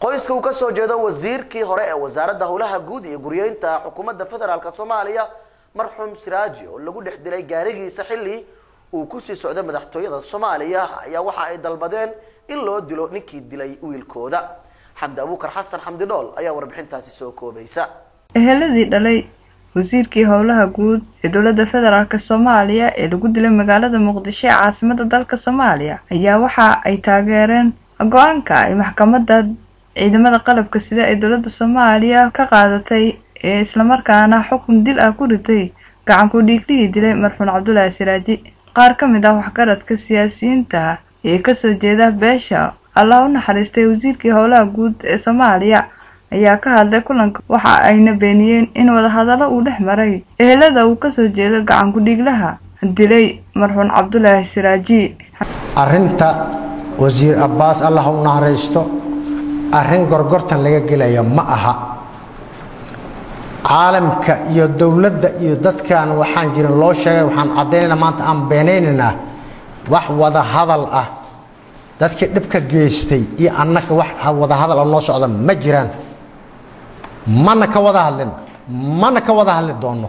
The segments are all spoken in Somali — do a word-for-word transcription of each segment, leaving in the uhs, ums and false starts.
qoyska uu ka soo jeedo wasiirkii hore ee wasaaradda howlaha guud iyo guryeynta xukuumadda federaalka Soomaaliya marxuum Siraaji oo lagu dhex dilay gaarigiisa xilli uu ku sii socday madaxtooyada Soomaaliya ayaa waxa ay dalbadeen in loo dilo ninkii dilay wiilkooda. Xamdi Abuukar Xasan Xamdi Nool ayaa warbixintaasi soo koobaysa. eheladii dhalay wasiirkii howlaha guud ee dowladda federaalka Soomaaliya ee lagu dilay magaalada Muqdisho ee caasimadda dalka Soomaaliya ayaa waxa ay taageereen go'aanka ay maxkamadda ciidamada qalabka sida ee dowladda Soomaaliya ka qaadatay ee isla markaana xukun dil ah ku riday gacan ku dhiigtii dilay marxuum Cabdullaahi Siraaji. qaar ka mid ah waxgaradka siyaasiyiinta ee ka soo jeeda beesha Allah u naxariistay wasiirkii howlaha guud ee Soomaaliya ayaa ka hadlay kulanka waxa ayna beeniyeen in wada hadallo uu dhex maray ehelada uu ka soo jeedo gacan ku dhiiglaha dilay marxuum Cabdullaahi Siraaji. arrinta wasiir Abbaas Allah u naxariisto arrin gorgortan laga gelayo ma aha. caalamka iyo dawladda iyo dadkan waxaan jirin loo sheegay waxaan cadeynaa maanta aan beenaynaa wax wada hadal ah dadkii dhibka geystay iyo annaka wax wada hadal oo noo socda ma jiraan mana ka wada hadlin mana ka wada hadli doono.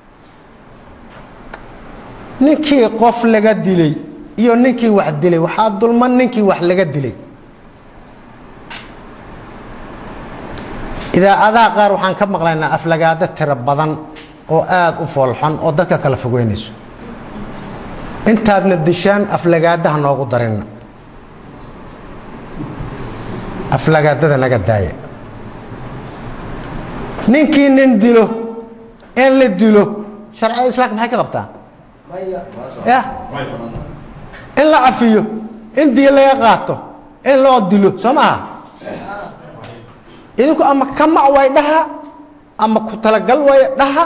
ninkii qof laga dilay iyo ninkii wax dilay waxaa dulman ninkii wax laga dilay. إذا أذا قار وحن كم مقلنا أفلقادة ترى بدن أو آد وفولحن أو دك كلا فوقينيس. أنت هذا الدشان أفلقادة هنوقو درينا. أفلقادة ده نقد داية. نينكي نندلو إن لدلو شرع الإسلام هيك غبطة. يا. إن لا عفيو إن دي لا يقاطو إن لا دلو سمعها. idinku ama kama way dhaha ama ku talagal way dhaha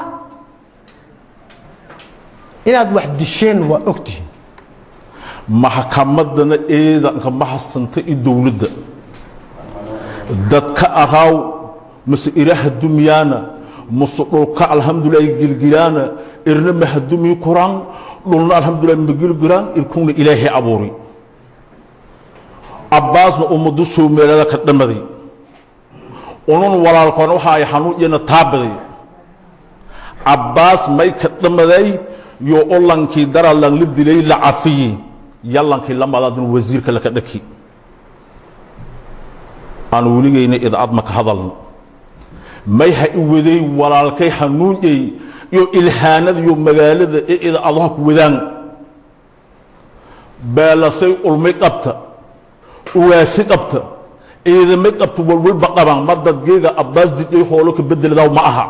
inaad wax disheen waa ogtihiin. maxkamadana eedanka maxasanta i dawladda dadka araaw mas ilaaha dumiyana musudulka alhamdulillah gilgilana irna mahdumi quran dhulna alhamdulillah magilgiran irkuna ilaahi abuuri Abbaasna ummadu Soomaaliyeed ka dhamaday ونون ولا القانون هاي حنون ينتابدي عباس ما يكتمدي يقول لك كدر الله لبدي لا عفيه يلا كي لما هذا الوزير كلا كدكي أنا ولي إن إذا عظمك هذا ما يهودي ولا الكي حنون يو إلهان يو مجالد إذا أضحك وذن بالسي الميكابت واسكابت إذا ما كنت تقول بقرة ما تدقيق أباس دي حولك بدل ذا معها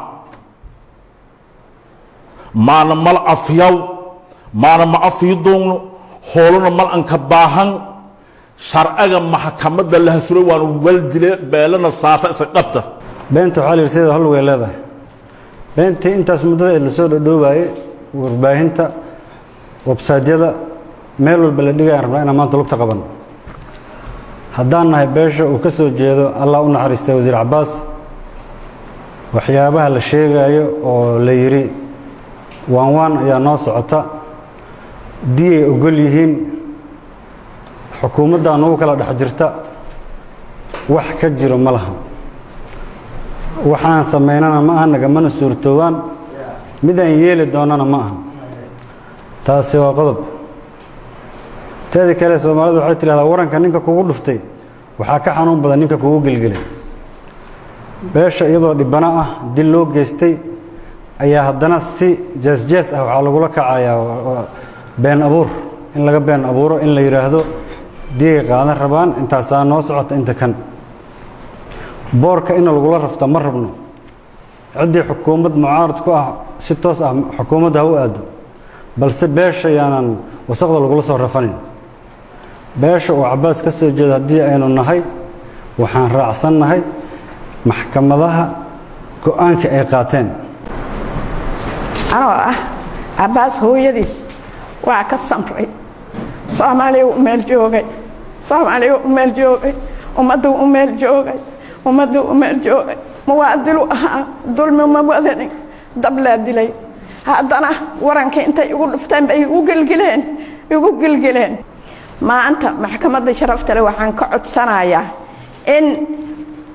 ما أنا مال عفياو ما أنا ما عفيدون حولنا مال أنكباهن شرعا محكمة الله سلوى والجل بالنا ساسا سقطة بنت حالي سيد هلو يلاذا بنت أنت اسمه اللي سود دوباي ورباهنتا وبساجدا ميلو البلدية أنا ما طلبت قبل haddaan nahay beesha uu ka soo jeedo Allah u naxariistay wasiir Abbaas waxyaabaha la sheegayo oo la yiri waan waan ayaa noo socota dii ogol yihiin xukuumadda uu kala dhex jirta wax ka jiro ma laha waxaan sameynana ma aha naga mana suurtoobaan midaan yeeli doonana ma aha taasi waa qodob تادي كلا سومالد waxay tiraahdaa waranka ninka kugu dhuftay waxa ka xanuun badan ninka kugu gilgilay beesha iyadoo dhibana ah dil loo geystay ayaa haddana si jees jees ah waxa lagu la kacayaa been abuur in laga been abuuro in la yiraahdo diiga qaadan rabaan intaas aan noo socota inta kan boorka in lagu la rafta ma rabno cidii xukuumad mucaarad ku ah si toos ah xukuumadda u aado balse beesha yaanan wasaqda lagu la soo rafanin beesha oo Abbaas ka soo jeeda hadii aynu nahay waxaan raacsanahay maxkamadaha go'aanka ay qaateen. anoo ah Abbaas hooyadiis waa ka samray Soomaaliya u meel joogay Soomaaliya u meel joogay ummadu u meel joogay ummadu u meel joogay muwaadil ah dulmi ma wadanin dab la dilay haddana waranka intay ugu dhuftaan bay ugu gilgileen ugu gilgileen. ما أنت محكمة شرفت له وحن كعد سنايا إن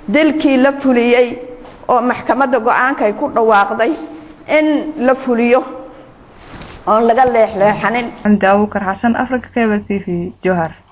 dilkii la fuliyey oo maxkamadda go'aanka ay ku dhawaaqday in la fuliyo oon laga leexleexanin. Xamdi Abuukar Xasan, Africa Cable T V, Jowhar.